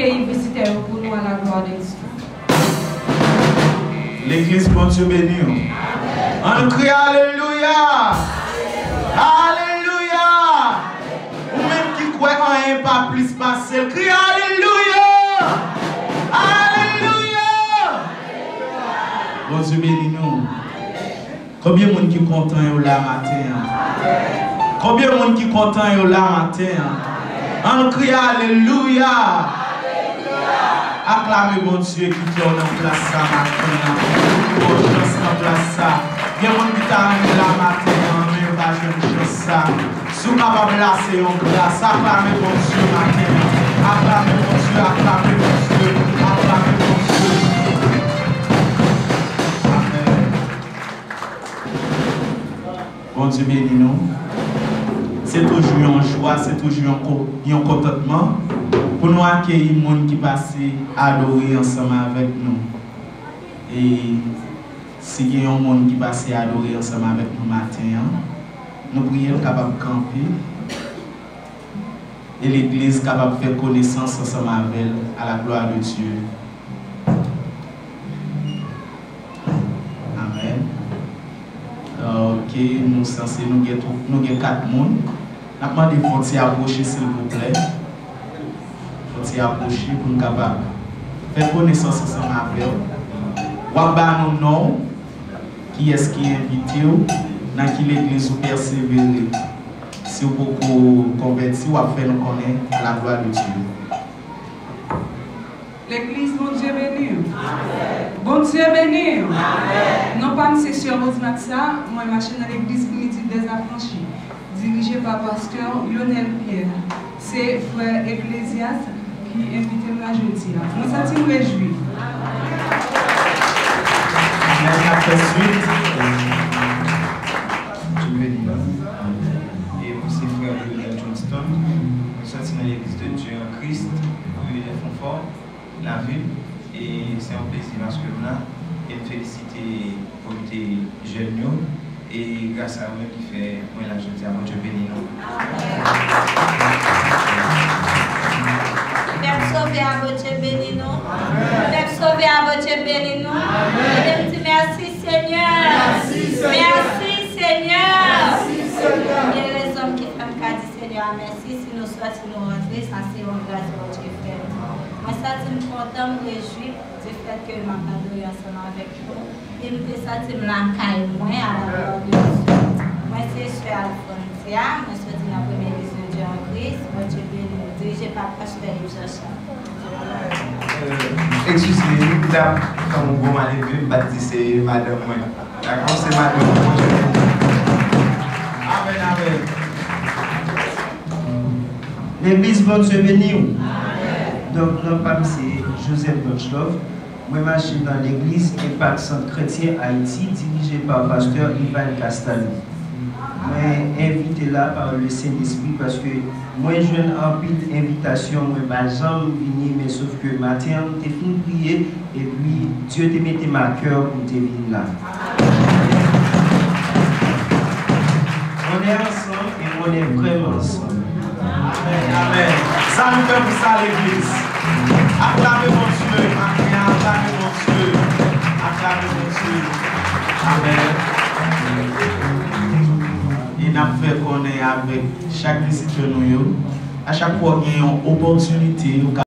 accueillir les visiteurs pour nous à la gloire de Dieu. L'église, bon Dieu béni. On crie Alléluia. Alléluia. Ou même qui croit en un pas plus pasel, crie Alléluia. Alléluia. Bon Dieu béni nous. Combien de monde qui est content là matin? Combien de monde qui est content là matin? On crie Alléluia. Acclamez bon Dieu qui fait en place ça matin. Bon chance en place ça. Il y a des gens qui t'arrivent là matin, même pas je ne ça. Si vous n'avez pas placé en place, acclamez bon Dieu matin. Acclamez bon Dieu, acclamez bon Dieu, acclamez bon Dieu. Amen. Bon Dieu bénis nous. C'est toujours une joie, c'est toujours un contentement pour nous accueillir les gens qui passent adorer ensemble avec nous. Et si il y a un monde qui passe adorer ensemble avec nous matin, nous prions capable de camper et l'église capable de faire connaissance ensemble avec elle à la gloire de Dieu. Amen. Ok, nous sommes censés nous avons 4 personnes. Nous avons demandé de approcher s'il vous plaît. Faut approcher pour nous capables faire connaissance ensemble avec elle. Waba nous nom qui est-ce qui est invité dans qui l'église vous persévérer. Si vous pouvez convertir ou faire nous connaître à la gloire de Dieu. L'église, bon Dieu béni. Bon Dieu béni. Non pas une session matin, moi je marche dans l'église primitive des affranchis, dirigée par pasteur Lionel Pierre. C'est frère Ecclésiaste qui invite la jeudi. Nous sommes réjouis. Après suite, et pour ses frères de Johnston, nous sommes dans l'église de Dieu en Christ, rue des Fonforts, la ville, et c'est un plaisir parce que là, et me féliciter pour tes jeunes, et grâce à moi qui fait moi la jeudi à mon Dieu béni nous. Père sauvé à votre Dieu béni nous. Père sauvé à votre Dieu béni nous. Merci Seigneur. Merci Seigneur. Il y a les hommes qui font qu'à dire Seigneur merci. Si nous sortons, nous rentrons, ça c'est une grâce de votre frère. Moi ça je me content, me réjouis du fait que je m'adore ensemble avec vous. Et me ça me l'encaille moins à la gloire de Dieu. Moi c'est Sr Ketty, moi je suis la première église de Dieu en Christ. Moi Dieu béni. Dirigé par pasteur Bèje. Excusez-moi, là, quand on va aller vu, c'est madame moi. D'accord, c'est madame moi. Amen, amen. L'église, bon Dieu béni. Donc, notre femme, c'est Joseph Bochlov. Moi, je suis dans l'église Impact Centre Chrétien Haïti, dirigée par le pasteur Ivan Castalou. Moi, invité là par le Saint-Esprit parce que moi, je viens en pile invitation, moi, je n'ai jamais venu, mais sauf que matin, je fini de prier et puis Dieu te mette ma cœur pour te venir là. On est ensemble et on est vraiment ensemble. Amen, amen. Ça nous fait pour ça l'église. Acclamez mon Dieu, acclamez mon Dieu, acclamez mon Dieu. Amen. Il n'a fait qu'on est avec chaque visiteur, à chaque fois qu'il y a une opportunité.